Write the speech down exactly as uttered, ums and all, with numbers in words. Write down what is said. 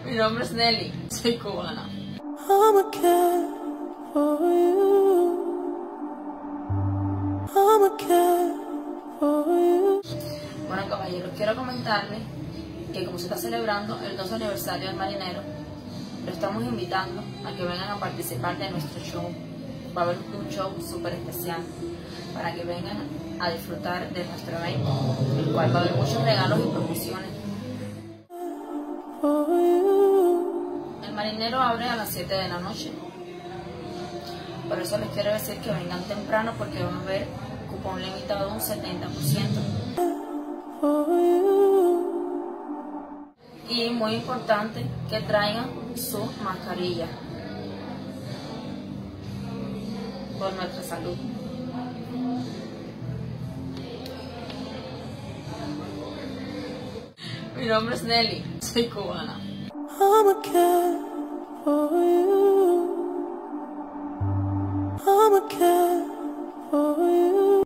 Mi nombre es Nelly, soy cubana. I'ma care for you. I'ma care for you. Bueno, caballeros, quiero comentarles que como se está celebrando el doce aniversario del marinero, lo estamos invitando a que vengan a participar de nuestro show. Va a haber un show súper especial para que vengan a disfrutar de nuestro evento, el cual va a haber muchos regalos y promociones. El marinero abre a las siete de la noche. Por eso les quiero decir que vengan temprano porque van a haber cupón limitado de un setenta por ciento. Y muy importante que traigan su mascarilla por nuestra salud. Mi nombre es Nelly, soy cubana. I'ma care for you. I'ma care.